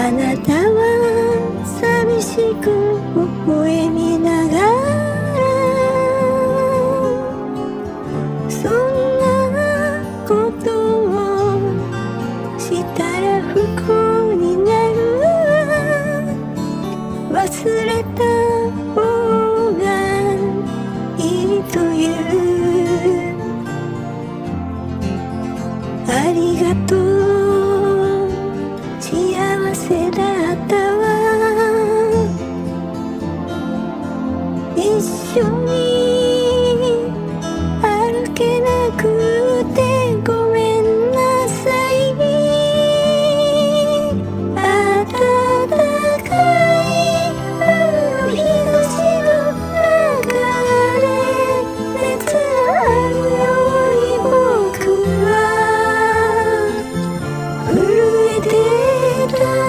あなたは寂しく微笑みながら、そんなことをしたら不幸になるわ、忘れた方がいいという。ありがとう、幸せだったわ、一緒に歩けなくてごめんなさい。暖かい日差しの中で熱あるように僕は震えてた。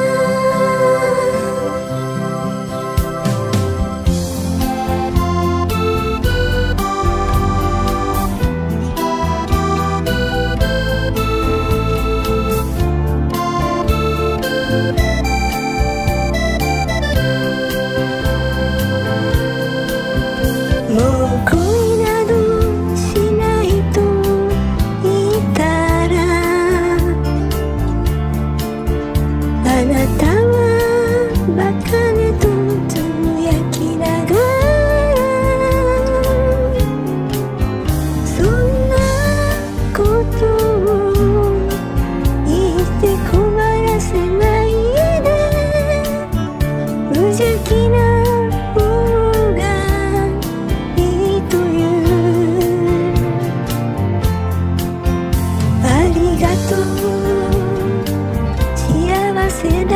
もう恋などしないと言ったら、あなたはバカねとつぶやきながら、そんなことを言って困らせないで、無邪気な方がいいという。ありがとう、幸せだ